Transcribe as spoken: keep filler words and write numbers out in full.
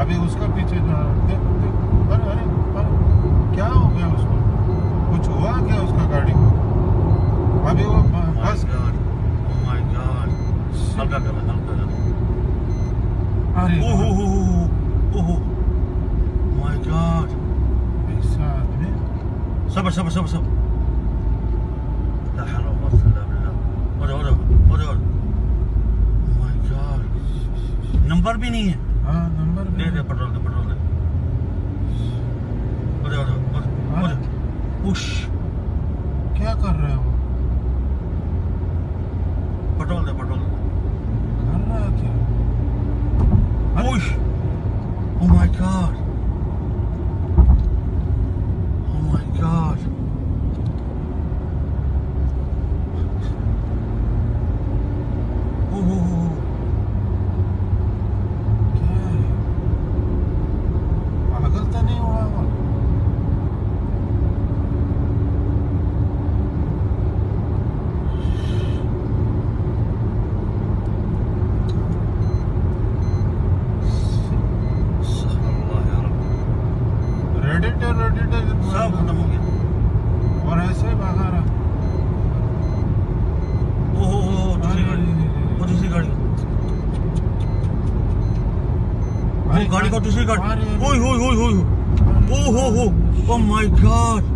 अभी उसका पीछे जा रहा देख देख अरे अरे अरे क्या हो गया उसको? कुछ हुआ क्या उसका गाड़ी को? अभी वो बस माय गॉड हल्का कर हल्का कर अरे ओहो ओहो माय गॉड ऐसा आदमी صبر صبر صبر صبر لا حول ولا قوة إلا بالله ورا ورا ورا ورا ماي गॉड नंबर भी नहीं है। हाँ नंबर दे दे पेट्रोल दे पेट्रोल दे ورا ورا ورا पुश क्या कर रहे हो? पेट्रोल दे पेट्रोल दे कर रहा है क्या? Push oh my god oh my god ओहो क्या है? पागल तो नहीं हुआ वो? रेडिटर रेडिटर सब खत्म हो गया। और ऐसे ही भागा रहा। ओहो ओहो दूसरी गाड़ी वो दूसरी गाड़ी वो गाड़ी का दूसरी गाड़ी ओए होए होए होए ओहो हो ओ माय गॉड